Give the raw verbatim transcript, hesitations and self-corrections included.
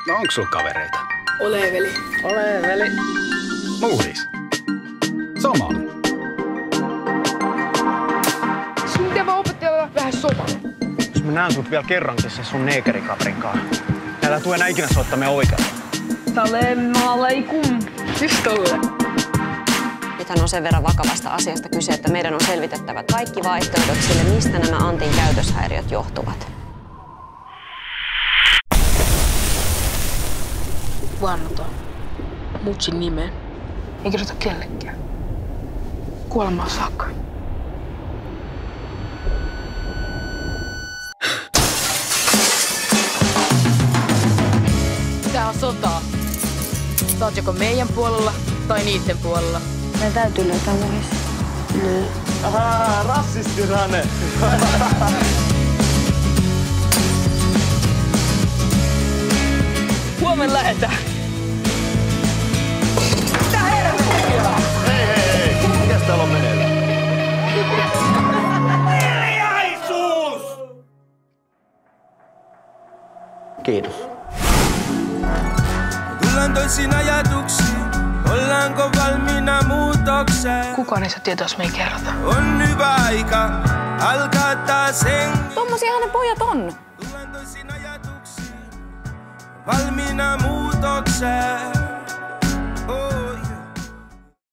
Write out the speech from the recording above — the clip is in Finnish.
No onks sulla kavereita? Ole veli. Ole veli. Muhis. Somali. Sun pitää vaan opettaa vähän somali. Jos mä näen sut vielä kerrankin se sun neekerikaverin kanssa. Älä tuu enää ikinä soittaa me oikealla. Salam aleikum. Just tolle. Nythän on sen verran vakavasta asiasta kyse, että meidän on selvitettävä kaikki vaihtoehdot sille, mistä nämä Antin käytöshäiriöt johtuvat. Vannotaan mutsin nimeen. Ei kerrota kellekään. Kuolemaan saakka. Tää on sotaa. Sä oot joko meidän puolella tai niitten puolella. Meidän täytyy löytää muhis. Niin. Ahaa, rassistirane. Huomenna lähetään. Hei, hei, hei. Mikäs täällä on meneillään? Hiljaisuus! Kiitos. Tullaan toisiin ajatuksiin. Ollaanko valmiina muutokseen? Kukaan ei saa tietää, jos me ei kerrota. On hyvä aika alkaa taas hengittää. Tommosiahan ne pojat on. Tullaan toisiin ajatuksiin. Valmiina muutokseen.